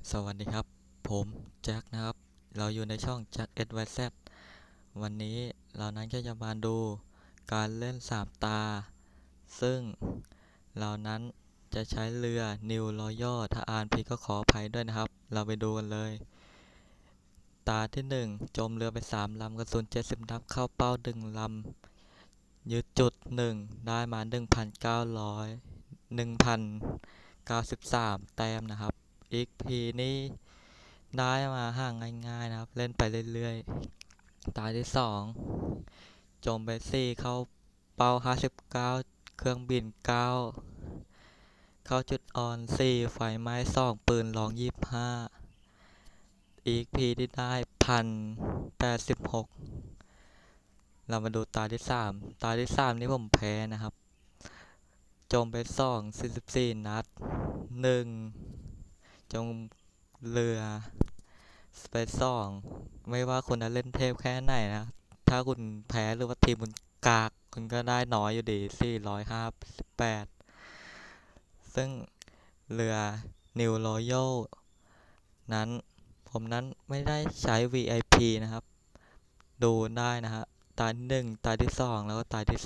สวัสดีครับผมแจ็คนะครับเราอยู่ในช่องแจ็ค SYZ วันนี้เรานั้นก็จะมาดูการเล่น3ตาซึ่งเรานั้นจะใช้เรือ New Royal ถ้าอ่านผิดก็ขออภัยด้วยนะครับเราไปดูกันเลยตาที่1จมเรือไป3ลำกระสุน70นัดเข้าเป้า1ลำยึดจุด1ได้มา 1,093 แต้มนะครับXP นี้ได้มาห่างง่ายๆนะครับเล่นไปเรื่อยๆตาที่2จมไป4เข้าเป้า59เครื่องบิน9เข้าจุดอ่อน4ไฟไหม้2ปืนลอง25 XP ที่ได้1,086เรามาดูตาที่3นี่ผมแพ้นะครับจมไป44นัด1จมเรือสเปซไม่ว่าคุณจะเล่นเทพแค่ไหนนะถ้าคุณแพ้หรือว่าทีมคุณกากคุณก็ได้น้อยอยู่ดี458ซึ่งเรือ New Royal นั้นผมนั้นไม่ได้ใช้ VIP นะครับดูได้นะฮะตาที่1ตาที่2แล้วก็ตาที่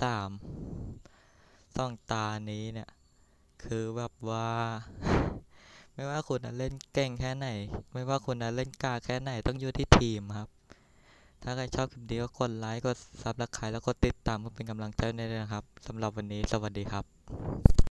3ตานี้เนี่ยคือแบบว่าไม่ว่าคุณจะเล่นเก่งแค่ไหนไม่ว่าคุณจะเล่นกากแค่ไหนต้องอยู่ที่ทีมครับถ้าใครชอบคลิปนี้ก็กดไลค์กดซับสไครต์แล้วกดติดตามเพื่อเป็นกำลังใจให้ด้วยนะครับสำหรับวันนี้สวัสดีครับ